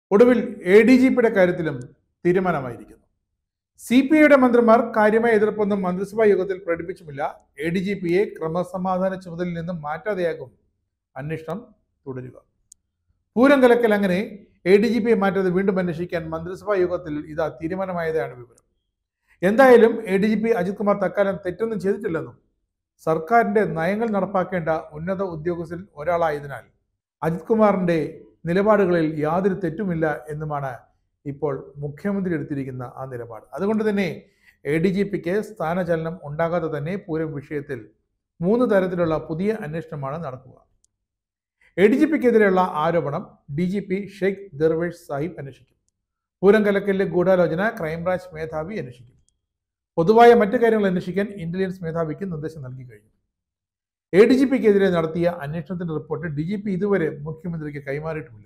ഒടുവിൽ A D G പിയുടെ കാര്യത്തിലും തീരുമാനമായിരിക്കുന്നു. സി പി ഐയുടെ മന്ത്രിമാർ കാര്യമായ എതിർപ്പൊന്നും മന്ത്രിസഭാ യോഗത്തിൽ പ്രകടിപ്പിച്ചുമില്ല. എ ഡി ജി പിയെ ക്രമസമാധാന ചുമതലയിൽ നിന്നും മാറ്റാതെയാകും അന്വേഷണം തുടരുക. പൂരം കലക്കൽ അങ്ങനെ എ ഡി ജി പിയെ മാറ്റാതെ വീണ്ടും അന്വേഷിക്കാൻ മന്ത്രിസഭാ യോഗത്തിൽ ഇതാ തീരുമാനമായതാണ് വിവരം. എന്തായാലും A D G P Ajith Kumar തൽക്കാലം തെറ്റൊന്നും ചെയ്തിട്ടില്ലെന്നും സർക്കാരിന്റെ നയങ്ങൾ നടപ്പാക്കേണ്ട ഉന്നത ഉദ്യോഗസ്ഥരിൽ ഒരാളായതിനാൽ അജിത് കുമാറിന്റെ നിലപാടുകളിൽ യാതൊരു തെറ്റുമില്ല എന്നുമാണ് ഇപ്പോൾ മുഖ്യമന്ത്രി എടുത്തിരിക്കുന്ന ആ നിലപാട്. അതുകൊണ്ട് തന്നെ എ ഡി ജി പിക്ക് സ്ഥാനചലനം ഉണ്ടാകാതെ തന്നെ പൂരം വിഷയത്തിൽ 3 തരത്തിലുള്ള പുതിയ അന്വേഷണമാണ് നടക്കുക. എ ഡി ജി പിക്കെതിരെയുള്ള ആരോപണം D G P Shaikh Darvesh Sahib അന്വേഷിക്കും. പൂരം കലക്കലിലെ ഗൂഢാലോചന ക്രൈംബ്രാഞ്ച് മേധാവി അന്വേഷിക്കും. പൊതുവായ മറ്റു കാര്യങ്ങൾ അന്വേഷിക്കാൻ ഇന്റലിജൻസ് മേധാവിക്ക് നിർദ്ദേശം നൽകി കഴിഞ്ഞു. എ ഡി ജി പിക്കെതിരെ നടത്തിയ അന്വേഷണത്തിന്റെ റിപ്പോർട്ട് ഡി ജി പി ഇതുവരെ മുഖ്യമന്ത്രിക്ക് കൈമാറിയിട്ടുമില്ല.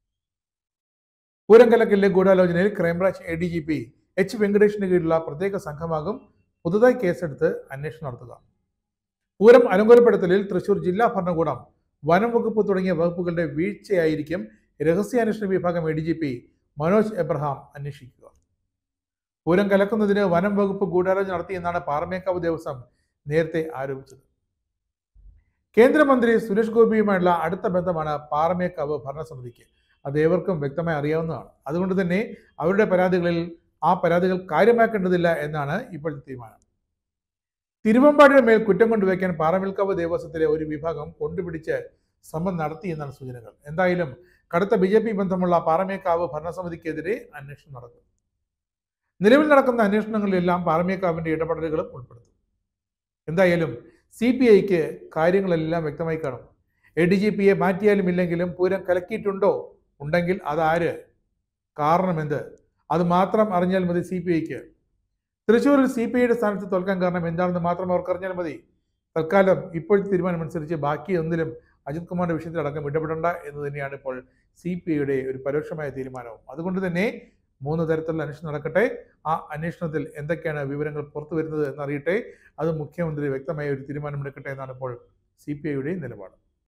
പൂരം കലക്കലിലെ ഗൂഢാലോചനയിൽ crime branch A D G P H വെങ്കടേഷിന് കീഴിലുള്ള പ്രത്യേക സംഘമാകും പുതുതായി കേസെടുത്ത് അന്വേഷണം നടത്തുക. പൂരം അലങ്കോലപ്പെടുത്തലിൽ തൃശൂർ ജില്ലാ ഭരണകൂടം, വനം വകുപ്പ് തുടങ്ങിയ വകുപ്പുകളുടെ വീഴ്ചയായിരിക്കും രഹസ്യാന്വേഷണ വിഭാഗം A D G P Manoj Abraham അന്വേഷിക്കുക. പൂരം കലക്കുന്നതിന് വനം വകുപ്പ് ഗൂഢാലോചന നടത്തിയെന്നാണ് പാറമേക്കാവ് ദേവസ്വം നേരത്തെ ആരോപിച്ചത്. കേന്ദ്രമന്ത്രി സുരേഷ് ഗോപിയുമായുള്ള അടുത്ത ബന്ധമാണ് പാറമേക്കാവ് ഭരണസമിതിക്ക്. അത് ഏവർക്കും വ്യക്തമായി അറിയാവുന്നതാണ്. അതുകൊണ്ട് തന്നെ അവരുടെ പരാതികൾ കാര്യമാക്കേണ്ടതില്ല എന്നാണ് ഇപ്പോഴത്തെ തീരുമാനം. തിരുവമ്പാടിയുടെ മേൽ കുറ്റം കൊണ്ടുവയ്ക്കാൻ പാറമേൽക്കാവ് ദേവസ്വത്തിലെ ഒരു വിഭാഗം കൊണ്ടുപിടിച്ച് ശ്രമം നടത്തി എന്നാണ് സൂചനകൾ. എന്തായാലും കടുത്ത BJP ബന്ധമുള്ള പാറമേക്കാവ് ഭരണസമിതിക്കെതിരെ അന്വേഷണം നടക്കും. നിലവിൽ നടക്കുന്ന അന്വേഷണങ്ങളിലെല്ലാം പാറമേക്കാവിന്റെ ഇടപെടലുകളും ഉൾപ്പെടുത്തും. എന്തായാലും CPIക്ക് കാര്യങ്ങളെല്ലാം വ്യക്തമായി കാണും. എ ഡി ജി പിയെ മാറ്റിയാലും ഇല്ലെങ്കിലും പൂരം കലക്കിയിട്ടുണ്ടോ, ഉണ്ടെങ്കിൽ അതാര്, കാരണമെന്ത്, അത് മാത്രം അറിഞ്ഞാൽ മതി CPIക്ക്. തൃശ്ശൂരിൽ CPIയുടെ സ്ഥാനത്ത് തോൽക്കാൻ കാരണം എന്താണെന്ന് മാത്രം അവർക്കറിഞ്ഞാൽ മതി. തൽക്കാലം ഇപ്പോഴത്തെ തീരുമാനമനുസരിച്ച് ബാക്കി ഒന്നിലും അജിത് കുമാറിന്റെ വിഷയത്തിൽ അടക്കം ഇടപെടേണ്ട എന്ന് തന്നെയാണ് ഇപ്പോൾ CPIയുടെ ഒരു പരോക്ഷമായ തീരുമാനവും. അതുകൊണ്ട് തന്നെ 3 തരത്തിലുള്ള അന്വേഷണം നടക്കട്ടെ. ആ അന്വേഷണത്തിൽ എന്തൊക്കെയാണ് വിവരങ്ങൾ പുറത്തു വരുന്നത് എന്നറിയട്ടെ. അത് മുഖ്യമന്ത്രി വ്യക്തമായ ഒരു തീരുമാനമെടുക്കട്ടെ എന്നാണ് ഇപ്പോൾ CPIയുടെ നിലപാട്.